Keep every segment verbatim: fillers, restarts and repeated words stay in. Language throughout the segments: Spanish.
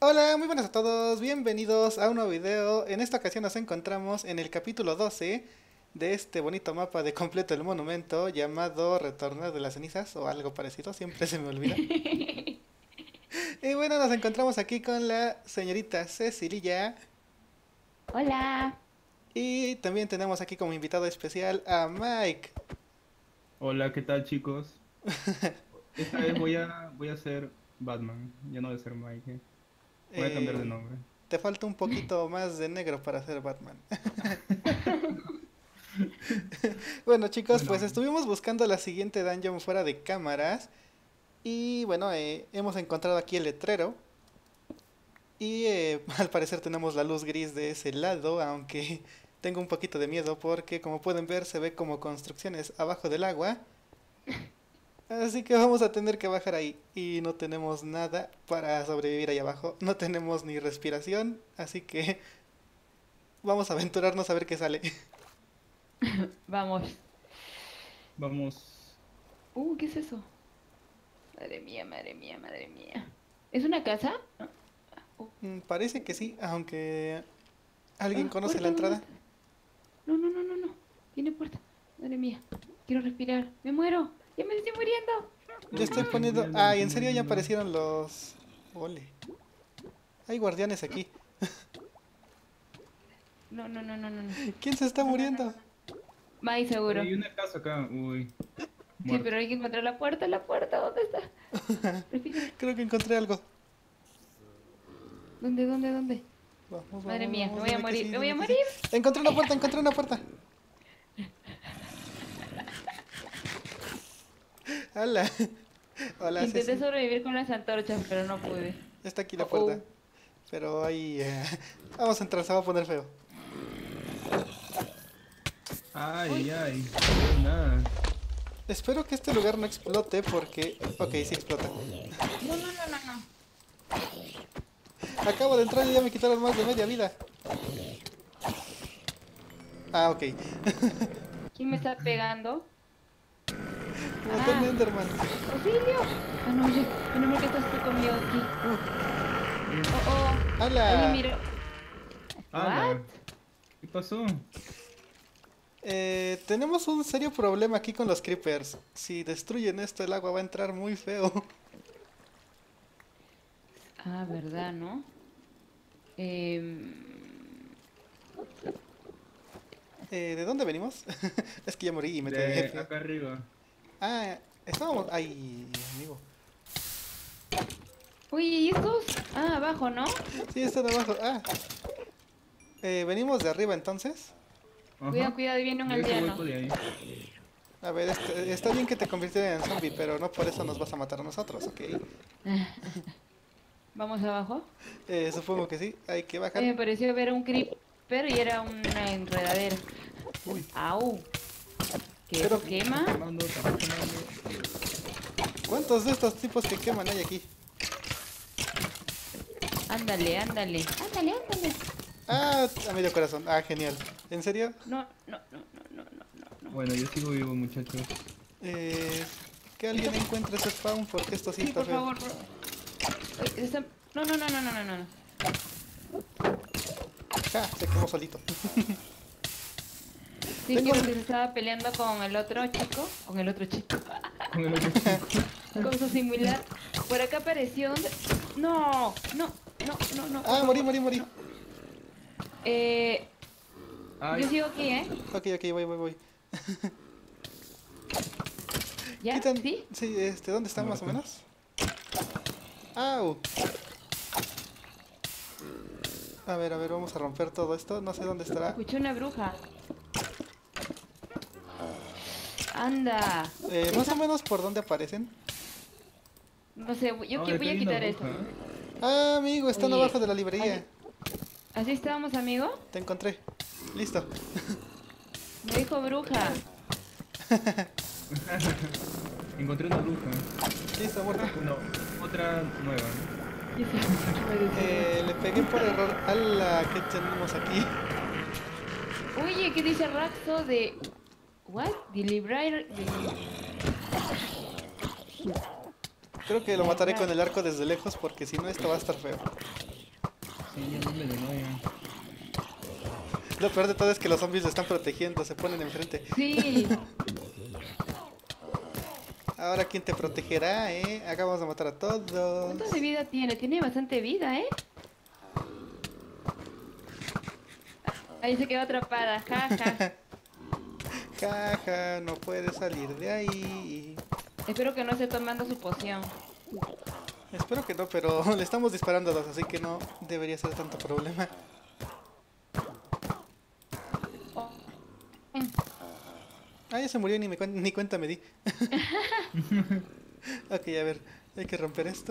Hola, muy buenas a todos, bienvenidos a un nuevo video. En esta ocasión nos encontramos en el capítulo doce de este bonito mapa de completo el monumento llamado Retornar de las Cenizas o algo parecido, siempre se me olvida. Y bueno, nos encontramos aquí con la señorita Cecilia Hola. y también tenemos aquí como invitado especial a Mike. Hola, ¿qué tal, chicos? Esta vez voy a voy a ser Batman, ya no voy a ser Mike. eh. Voy a cambiar de Eh, nombre. Te falta un poquito más de negro para ser Batman. Bueno chicos, pues Bueno, estuvimos buscando la siguiente dungeon fuera de cámaras. Y bueno, eh, hemos encontrado aquí el letrero. Y eh, al parecer tenemos la luz gris de ese lado, aunque tengo un poquito de miedo porque como pueden ver se ve como construcciones abajo del agua. Así que vamos a tener que bajar ahí. Y no tenemos nada para sobrevivir ahí abajo. No tenemos ni respiración, así que vamos a aventurarnos a ver qué sale. Vamos. vamos. Uh, ¿qué es eso? Madre mía, madre mía, madre mía. ¿Es una casa? No. Oh, Mm, Parece que sí, aunque... ¿Alguien ah, conoce la puerta, ¿dónde entrada? está? No, no, no, no, no. Tiene puerta. Madre mía. Quiero respirar. Me muero. Ya me estoy muriendo. Yo Me estoy estoy poniendo... muriendo, me Ay, estoy en serio ya muriendo. aparecieron los... Ole. Hay guardianes aquí. No, no, no, no, no, no. ¿Quién se está No, no, no, muriendo? no. May, Oye, seguro. hay una casa acá. Uy, Sí, muerto. pero hay que encontrar la puerta, la puerta. ¿Dónde está? Respira. Creo que encontré algo. ¿Dónde, dónde, dónde? Vamos, Madre vamos, mía, me vamos, voy a dime que morir, sí, me voy a dime que sí. morir. Encontré una puerta, encontré una puerta. Hola. Hola, Intenté Ceci. sobrevivir con las antorchas, pero no pude. Está aquí la Oh, puerta. oh. Pero ahí... eh, Vamos a entrar, se va a poner feo. Ay, Uy, ay. Nada. Espero que este lugar no explote porque... Ok, sí explota. no, no, no, no, no. Acabo de entrar y ya me quitaron más de media vida. Ah, ok. ¿Quién me está pegando? Botón de Ah, Enderman. auxilio. Ah, no, oye, menos mal que estás tú conmigo aquí. Oh, oh. Alguien ¡Hala! miró. What? ¡Hala! ¿Qué pasó? Eh, tenemos un serio problema aquí con los creepers. Si destruyen esto, el agua va a entrar muy feo. Ah, ¿verdad, no? Em, Eh, ¿de dónde venimos? Es que ya morí y me quedé De feo. acá arriba. Ah, estábamos... Ay, amigo. Uy, ¿y estos? Ah, abajo, ¿no? Sí, están abajo. Ah. Eh, venimos de arriba entonces. Cuidado, Ajá. cuidado, viene un Yo ahorita voy aldeano. por ahí. A ver, este- está bien que te convirtieran en zombie, pero no por eso nos vas a matar a nosotros, ¿ok? ¿Vamos abajo? Eh, supongo que sí. Hay que Oye, bajar. me pareció ver un creeper y era una enredadera. Uy, Au. ¿Que pero eso quema? Quemando, estamos quemando. ¿cuántos de estos tipos que queman hay aquí? Ándale, ándale. Ándale, ándale. Ah, a medio corazón. Ah, genial. ¿En serio? No, no, no, no, no, no, no, no. Bueno, yo sigo vivo, muchachos. Eh, que alguien encuentre ese spawn porque esto sí Sí, está por feo. favor. por- Ay, está- No, no, no, no, no, no, no, no. Ja, se quemó solito. Sí, Tengo creo un- que se estaba peleando con el otro chico. Con el otro chico. Con el otro chico. Cosa similar. Por acá apareció. ¿Dónde? No, no, no, no, no. por Ah, morí, favor. morí, morí. Eh, Ay, yo sigo aquí, ¿eh? Ok, ok, voy, voy, voy. ¿Ya? Quitan... ¿Sí? Sí, este, ¿dónde está más o muerto. menos? Au. A ver, a ver, vamos a romper todo esto. No sé dónde estará. Escuché una bruja. Anda. Eh, más o menos por dónde aparecen. No sé, yo Ay, que acá voy a hay una quitar esto. bruja. Ah, amigo, están Oye, abajo de la librería. ¿Así estábamos, amigo? Te encontré. Listo. Me dijo bruja. Encontré una bruja. Listo, muerto. Bueno, otra nueva. ¿no? ¿Qué es eso? ¿Qué me dice? Eh, le pegué por error a la que tenemos aquí. Oye, ¿qué dice Raxo de... What? Delivery... Creo que lo mataré con el arco desde lejos porque si no esto va a estar feo. Sí, ya me envenenó ya. Lo peor de todo es que los zombies lo están protegiendo, se ponen enfrente. Sí. Ahora, ¿quién te protegerá, eh? Acá vamos a matar a todos. ¿Cuánto de vida tiene? Tiene bastante vida, ¿eh? Ahí se quedó atrapada, jaja. Jaja, no puede salir de ahí. Espero que no esté tomando su poción. Espero que no, pero le estamos disparando a dos, así que no debería ser tanto problema. Oh. Mm. Ah, ya se murió y ni, me cuen- ni cuenta me di. Ok, a ver, hay que romper esto.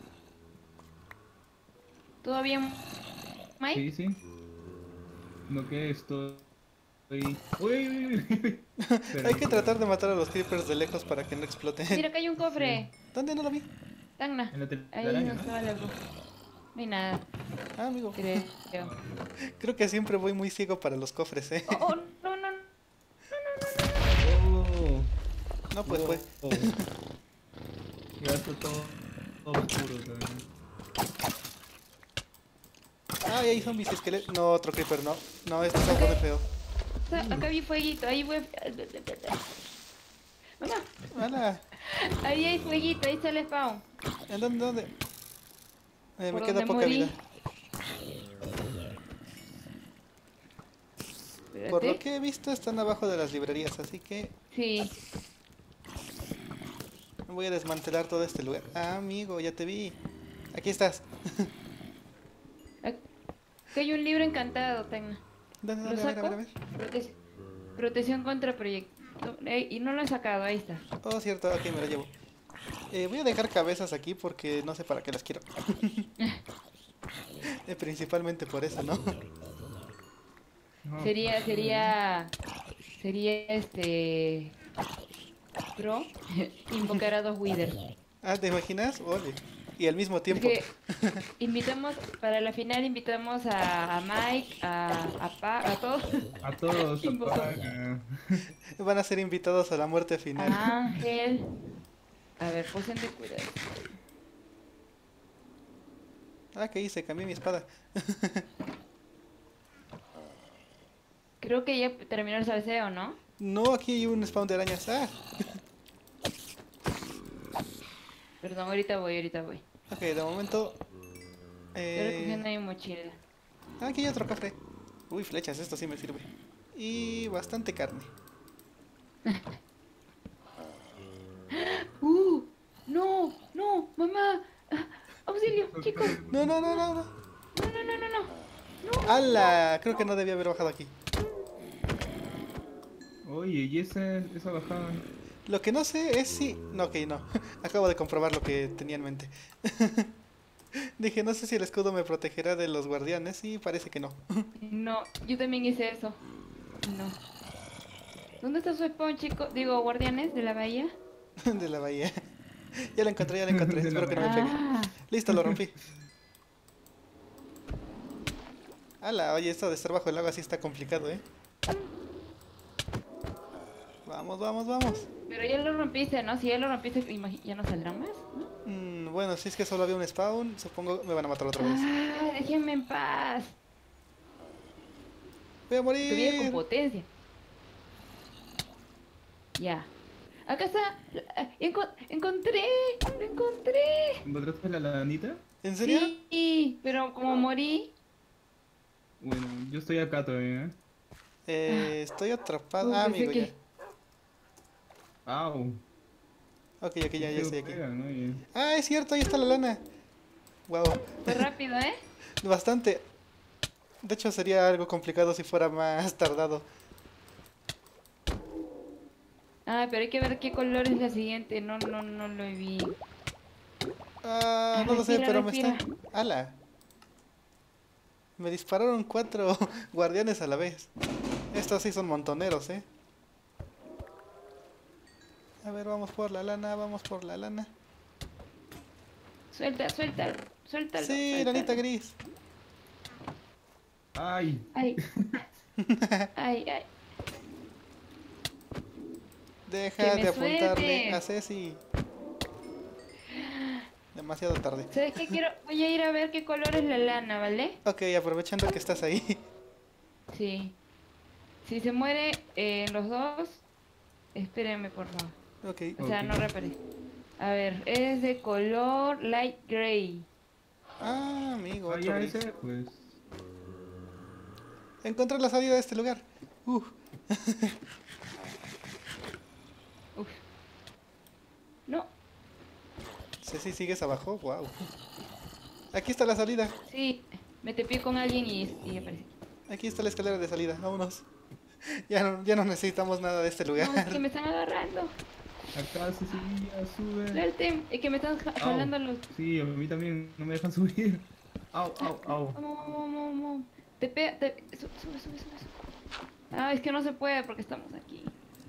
¿Todo bien, Mike? Sí, sí. No que estoy. Uy, uy, uy, uy. Espera, Hay que espera. tratar de matar a los creepers de lejos para que no exploten. Mira, acá hay un cofre. ¿Dónde? No lo vi. Tacna. En la Ahí telaraña, no ¿no? estaba la luz. No hay nada, Ah, amigo. creo. Creo que siempre voy muy ciego para los cofres, eh. Oh, oh, no, no, no. Oh, No, pues oh, fue. oh. Ya está todo, todo oscuro también. Ah, y hay zombies esqueletos. No, otro creeper, no. No, este está de feo. Acá acá vi fueguito, ahí voy. Mamá, ¡Hala! ahí hay fueguito, ahí está el spawn. ¿En dónde? ¿Dónde? Eh, me Por queda donde poca morí. vida. Por lo Espérate. que he visto, están abajo de las librerías, así que Sí. voy a desmantelar todo este lugar. Ah, amigo, ya te vi. Aquí estás. Acá hay un libro encantado, Tecna. ¿Dónde, ¿Lo dónde? A ver, a saco? ver, a ver. Prote- Protección contra proyecto. Eh, y no lo he sacado, ahí está. Oh, cierto, ok, me lo llevo. Eh, voy a dejar cabezas aquí porque no sé para qué las quiero. Eh, principalmente por eso, ¿no? No, Sería, sería, sería este pro invocar a dos Withers. Ah, ¿te imaginas? Ole. Y al mismo Es tiempo. que invitamos, para la final invitamos a, a Mike, a, a Pa, a todos, a todos Invoco. apaga. Van a ser invitados a la muerte final. a Ángel. A ver, poción de cuidado. Ah, ¿qué hice? Cambié mi espada. Creo que ya terminó el salseo, ¿no? No, aquí hay un spawn de arañas. Ah, Perdón, ahorita voy, ahorita voy. ok, de momento. Estoy recogiendo Eh... mi mochila. Ah, aquí hay otro cofre. Uy, flechas, esto sí me sirve. Y bastante carne. ¡Uh! ¡No! ¡No! ¡Mamá! Ah, ¡auxilio, chicos! No, no, no, no, no. ¡No, no, no, no, no! ¡No! ¡Hala! Creo que no debía haber bajado aquí. Oye, ¿y esa, esa bajada? Lo que no sé es si... No, ok, no. Acabo de comprobar lo que tenía en mente. Dije, no sé si el escudo me protegerá de los guardianes y parece que no. No, yo también hice eso. No. ¿Dónde está su spawn, chico? Digo, guardianes de la bahía. De la bahía. Ya lo encontré, ya lo encontré. De la Espero que no me pegue. Ah, Listo, lo rompí. ¡Hala! Oye, esto de estar bajo el agua sí está complicado, ¿eh? Vamos, vamos, vamos. pero ya lo rompiste, ¿no? Si ya lo rompiste, imagi- ya no saldrán más, ¿no? Mm, bueno, si es que solo había un spawn, supongo me van a matar otra vez. Ah, déjenme en paz. ¡Voy a Tu vida con morir! potencia. Ya. Acá está. Ah, enco- encontré. Lo encontré. ¿Encontraste la lanita? ¿En serio? Sí, pero como morí. Bueno, yo estoy acá todavía, ¿eh? Eh, estoy atrapado. Uy, Ah, pensé amigo, que- ya. Au. Ok, ok, ya, ya Qué estoy aquí. pegan, oye. Ah, es cierto, ahí está la lana. Wow. Fue rápido, ¿eh? Bastante. De hecho, sería algo complicado si fuera más tardado. Ah, pero hay que ver qué color es la siguiente. No, no, no lo vi. Ah, no lo sé, Respira, pero me respira. están... ¡Hala! Me dispararon cuatro guardianes a la vez. Estos sí son montoneros, ¿eh? A ver, vamos por la lana, vamos por la lana. Suelta, suelta, suéltalo. Sí, suéltalo. lanita gris. Ay, Ay. Ay, ay. Deja Que me de apuntarle sueltes. a Ceci. demasiado tarde. ¿Sabes qué quiero? Voy a ir a ver qué color es la lana, ¿vale? Ok, aprovechando que estás ahí. Sí. Si se muere eh, los dos, espérenme, por favor. Ok. O sea, Ok. no reparé. A ver, es de color light gray. Ah, amigo, Ah, otro ya gris. ese, pues. Encontré la salida de este lugar. Uh, Uf. No, Ceci, ¿sigues abajo? Wow. Aquí está la salida. sí. Me tepé con alguien y, y aparecí. Aquí está la escalera de salida. Vámonos. Ya no, ya no necesitamos nada de este lugar. No, es que me están agarrando. Acá, Cecilia, sube. Suelten, es que me están ja- Au. jalando los... Sí, a mí también no me dejan subir. Au, au, au. Vamos, vamos, vamos, vamos. Te pega, te... Sube, sube, sube, sube. sube. Ah, es que no se puede porque estamos aquí.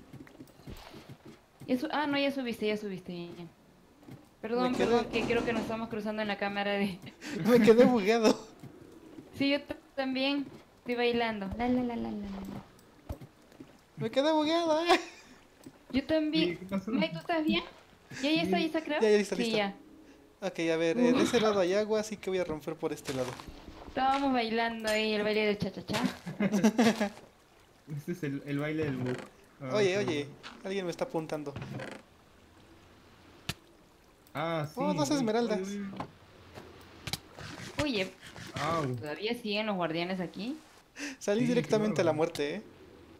Ya su- Ah, no, ya subiste, ya subiste. ya, ya. Perdón, Me quedé- perdón, que creo que nos estamos cruzando en la cámara de... Me quedé bugueado. Sí, yo t- también estoy bailando. La, la, la, la, la, la. Me quedé bugueado. ah. Yo Oye, también. ¿qué pasó? May, ¿tú estás bien? ¿Ya, ya está, ya está, creo? Ya, ya, listo, Sí, listo. ya. Ok, a ver, eh, de ese lado hay agua, así que voy a romper por este lado. Estábamos bailando ahí el baile del cha-cha-cha. Este es el, el baile del bug. Ah, Oye, sí. oye, alguien me está apuntando. Ah, sí. Oh, dos uy, esmeraldas. uy, uy. Oye, Au. ¿todavía siguen los guardianes aquí? Salí Sí, directamente a la claro. muerte, eh.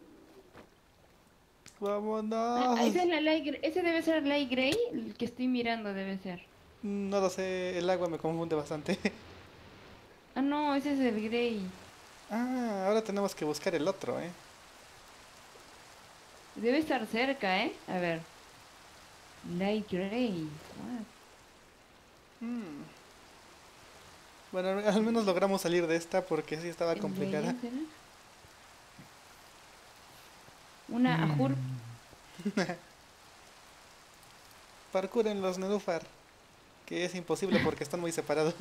Ah, Vámonos. ese, es la light gr- ese debe ser light gray, el que estoy mirando debe ser. No lo sé, el agua me confunde bastante. Ah, no, ese es el gray. Ah, ahora tenemos que buscar el otro, eh. Debe estar cerca, ¿eh? A ver. Light gray. What? Mm. Bueno, al al menos logramos salir de esta porque sí estaba ¿El complicada. gray será? Una Mm. ajur. Parkour en los nenúfar, que es imposible porque están muy separados.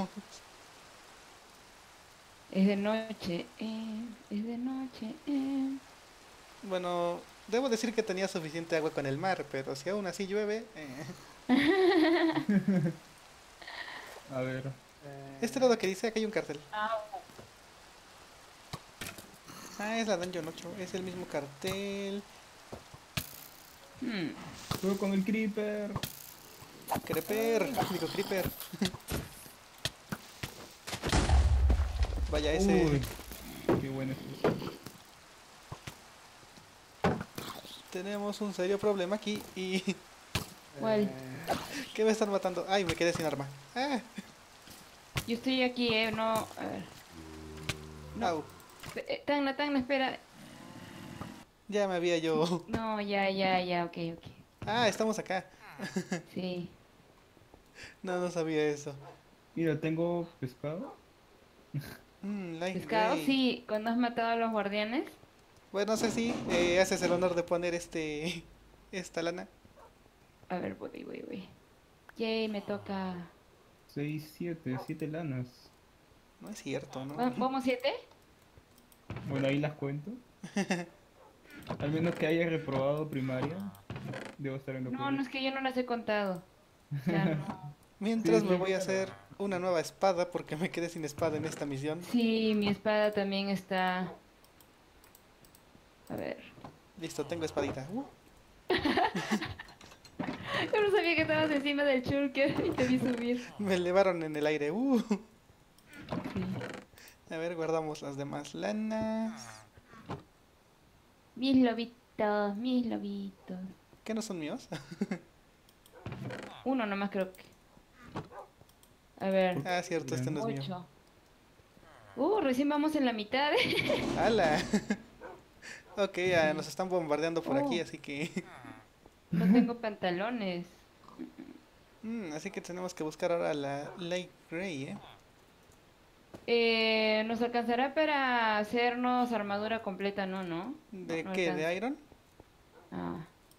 Es de noche, eh. Es de noche, eh. Bueno, debo decir que tenía suficiente agua con el mar, pero si aún así llueve... eh. A ver. Este lado que dice, acá hay un cartel. Ah, Ah, es la Dungeon ocho, es el mismo cartel. hmm. Juego con el creeper. Creeper, digo Creeper. Vaya, ese... Uy, qué bueno es eso. Tenemos un serio problema aquí y... ¿Cuál? ¿Qué me están matando? Ay, me quedé sin arma. Ah, Yo estoy aquí, eh. No. A ver. No. au. Eh, Tangna, Tangna, espera. Ya me había yo... No, ya, ya, ya, ok, ok. Ah, estamos acá. Sí. No, no sabía eso. Mira, tengo pescado. Mm, light Pescado, gray. sí. Cuando has matado a los guardianes. Bueno, no sé si eh, haces el honor de poner este... esta lana. A ver, voy, voy, voy. Yay, me toca. seis, siete, siete lanas. No es cierto, ¿no? ¿Va- ¿Vamos siete? Bueno, ahí las cuento. Al menos que haya reprobado primaria. Debo estar en lo No, correcto. no es que yo no las he contado. O sea, no. Mientras Sí, me sí, voy a claro. hacer una nueva espada porque me quedé sin espada en esta misión. Sí, mi espada también está. A ver. Listo, tengo espadita. Uh, Yo no sabía que estabas encima del shulker y te vi subir. me elevaron en el aire. Uh. Sí. A ver, guardamos las demás lanas. Mis lobitos, mis lobitos. ¿Qué no son míos? Uno nomás creo que. A ver. Ah, cierto, este no es mío. Ocho. Uh, recién vamos en la mitad. ¡Hala! Ok, ah, nos están bombardeando por aquí, Oh. así que... No tengo pantalones. Mm, así que tenemos que buscar ahora la Light Grey, ¿eh? Eh, ¿nos alcanzará para hacernos armadura completa? No, ¿no? ¿De No qué? alcanza. ¿De Iron? Ah,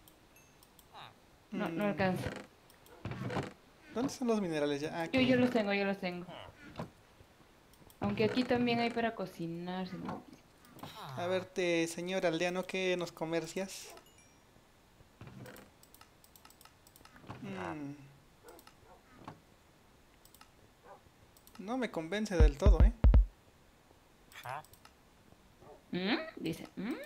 no, no Mm, alcanza. ¿Dónde están los minerales ya? Ah, Yo, aquí. yo los tengo, yo los tengo. Aunque aquí también hay para cocinar. si no- A verte, señor aldeano, ¿qué nos comercias? Mm. No me convence del todo, ¿eh? ¿Mm? Dice, ¿mm?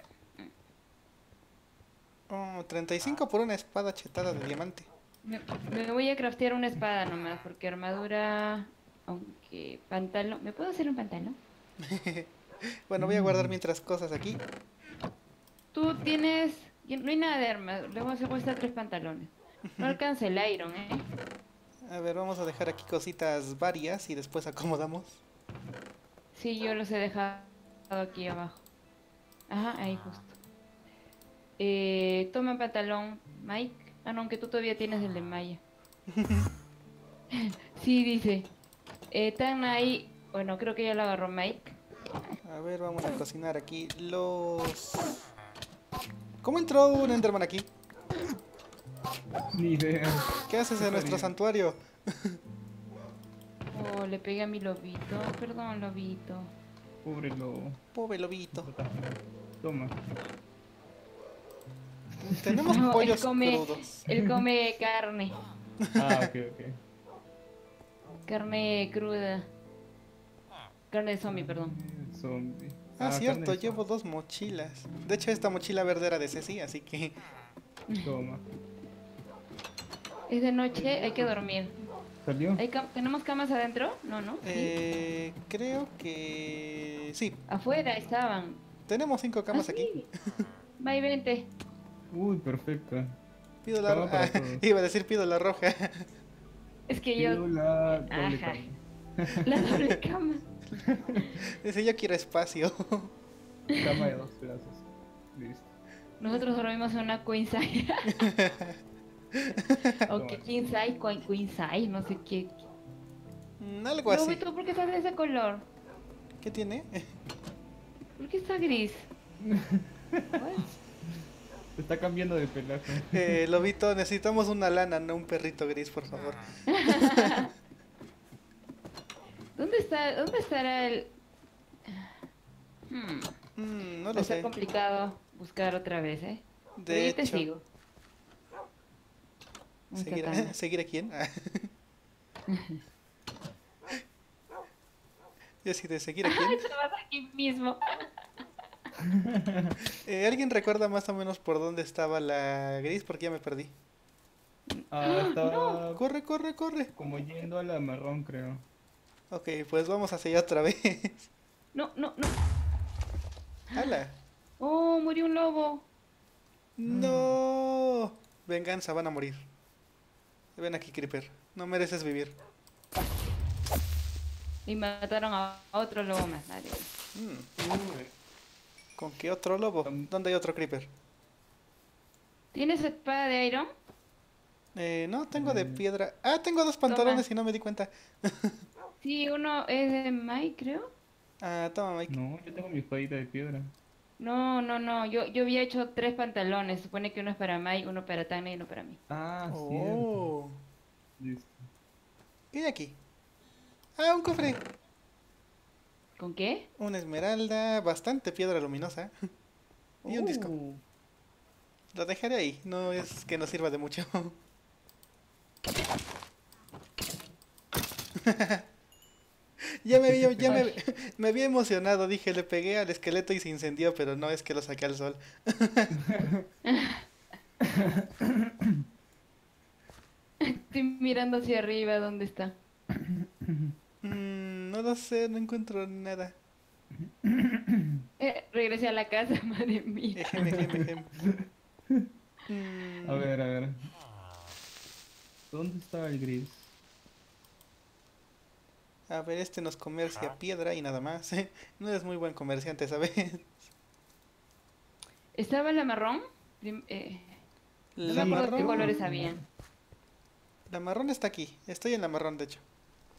Oh, treinta y cinco por una espada chetada de diamante. Me, me voy a craftear una espada nomás, porque armadura, aunque pantalón, ¿me puedo hacer un pantalón? Bueno, voy a guardar mientras cosas aquí. Tú tienes, no hay nada de armas, luego se cuesta tres pantalones. No alcanza el iron, ¿eh? A ver, vamos a dejar aquí cositas varias y después acomodamos. Sí, yo los he dejado aquí abajo. Ajá, ahí justo. Eh, toma pantalón, Mike. Ah, no, aunque tú todavía tienes el de Maya. Sí, dice. Eh, tan ahí. Bueno, creo que ya lo agarró Mike. A ver, vamos a cocinar aquí los... ¿Cómo entró un Enderman aquí? Ni idea. ¿Qué haces en Está nuestro bien. santuario? Oh, le pegué a mi lobito. Perdón, lobito. Pobre lobo. Pobre lobito. Toma. Tenemos No, él pollos come, crudos. él come carne. Ah, ok, ok. Carne cruda. Carne de zombie, perdón. Zombie. Ah, cierto, carne de llevo dos mochilas. De hecho, esta mochila verde era de Ceci, así que... zombie. Toma. Es de noche, hay que dormir. ¿Salió? ¿Hay cam- ¿Tenemos camas adentro? No, no. ¿Sí? Eh, creo que... Sí, Afuera estaban. tenemos cinco Ah, camas aquí. sí. Va y vente. Uy, perfecto. Pido la... Cama para ah, todos. iba a decir pido la roja. Es que Pido yo. la doble Ajá. cama. La doble cama. Dice, yo quiero espacio. Cama de dos pedazos. Listo. Nosotros dormimos en una queen size. O que Toma. king size, queen queen size, no sé qué. Mm, Algo así. Lobito, ¿por qué estás de ese color? ¿Qué tiene? ¿Por qué está gris? Se está cambiando de pelaje. Eh, Lobito, necesitamos una lana, no un perrito gris, por favor. ¿Dónde está? ¿Dónde estará el? Hmm, Mm, no lo está sé. complicado buscar otra vez, ¿eh? Pero De yo te hecho, sigo. Un ¿seguir a, katana. ¿seguir a quién? Ah. Yo sí, de seguir a Ay, quién. te vas aquí mismo. Eh, ¿Alguien recuerda más o menos por dónde estaba la gris? Porque ya me perdí. Ah, estaba Corre, corre, corre. como yendo a la marrón, creo. Ok, pues vamos hacia allá otra vez. No, no, no. ¡Hala! Oh, murió un lobo. ¡No! Venganza, van a morir. Ven aquí, Creeper. No mereces vivir. Y mataron a otro lobo más. Nadie. Mm, Uy, ¿Con qué otro lobo? ¿Dónde hay otro Creeper? ¿Tienes espada de iron? Eh, no, tengo de Mm. piedra. Ah, tengo dos pantalones y no me di cuenta. Sí, uno es de Mike, creo. Ah, toma, Mike. no, yo tengo mi espadita de piedra. No, no, no. Yo, yo había hecho tres pantalones. Supone que uno es para Mike, uno para Tana y uno para mí. Ah, cierto. Oh. Listo. ¿Qué hay aquí? Ah, un cofre. ¿Con qué? Una esmeralda, bastante piedra luminosa. Y un disco. Uh, Lo dejaré ahí, no es que nos sirva de mucho. Ya me había, ya me, me había emocionado, dije, le pegué al esqueleto y se incendió, pero no, es que lo saqué al sol. Estoy mirando hacia arriba, ¿dónde está? Mm, no lo sé, no encuentro nada. Eh, regresé a la casa, madre mía. Ejem, ejem, ejem. Mm, a ver, a ver. ¿Dónde estaba el gris? a ver, este nos comercia piedra y nada más. No eres muy buen comerciante, ¿sabes? ¿Estaba la marrón? Prim- eh, no La me acuerdo qué marrón, colores habían. la marrón está aquí. Estoy en la marrón, de hecho.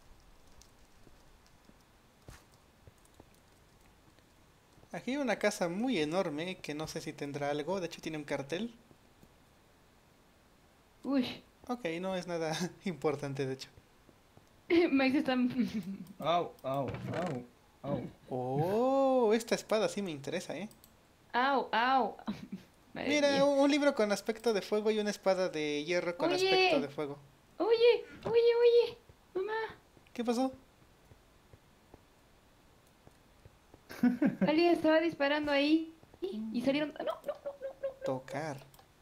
Aquí hay una casa muy enorme que no sé si tendrá algo. De hecho, tiene un cartel. Uy, Ok, no es nada importante, de hecho. Mike se está... Au, au, au, au. Oh, esta espada sí me interesa, ¿eh? Au, au. Madre Mira, mía. un un libro con aspecto de fuego y una espada de hierro con Oye. aspecto de fuego. Oye, oye, oye. Mamá, ¿Qué pasó? Alguien estaba disparando ahí y, y salieron... No, no, no, Tocar.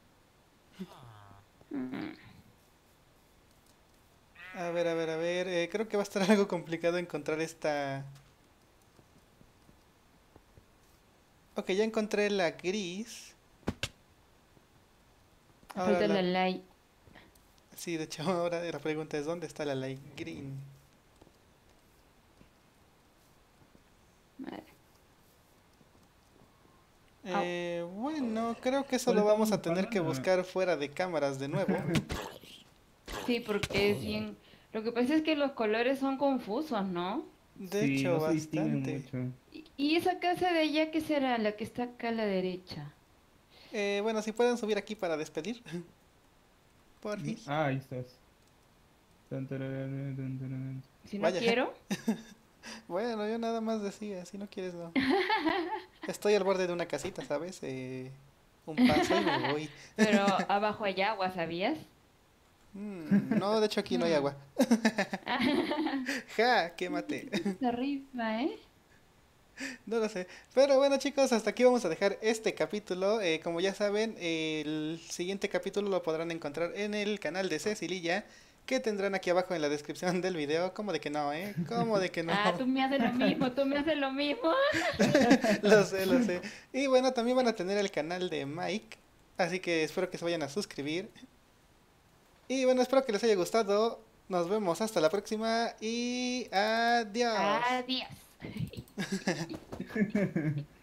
no. Mm. A ver, a ver, a ver. eh, creo que va a estar algo complicado encontrar esta... Ok, ya encontré la gris. Ahora Falta la la... light. Sí, de hecho, ahora la pregunta es ¿dónde está la light green? Madre. Au. Eh, bueno, creo que eso ¿Cuál lo vamos estamos a tener que buscando? La- buscar fuera de cámaras de nuevo. Sí, porque es bien... Lo que pasa es que los colores son confusos, ¿no? De Sí, hecho, no se distinguen bastante. mucho. Y, y esa casa de allá, ¿qué será? La que está acá a la derecha. Eh, bueno, si pueden subir aquí para despedir. Porfis. Ah, ahí estás. Tan, tararara, tan, tararán. Si no Vaya. quiero... Bueno, yo nada más decía, si no quieres no. Estoy al borde de una casita, ¿sabes? Eh, un paso y me voy. Pero abajo hay agua, ¿sabías? Mm, no, de hecho aquí no hay Mm. agua. Ja, quémate. De arriba, ¿eh? No lo sé. Pero bueno chicos, hasta aquí vamos a dejar este capítulo. Eh, como ya saben, el siguiente capítulo lo podrán encontrar en el canal de Cecililla, que tendrán aquí abajo en la descripción del video. ¿Cómo de que no, eh? ¿Cómo de que no? Ah, tú me haces lo mismo, tú me haces lo mismo. Lo sé, lo sé. Y bueno, también van a tener el canal de Mike, así que espero que se vayan a suscribir. Y bueno, espero que les haya gustado. Nos vemos hasta la próxima y adiós. Adiós.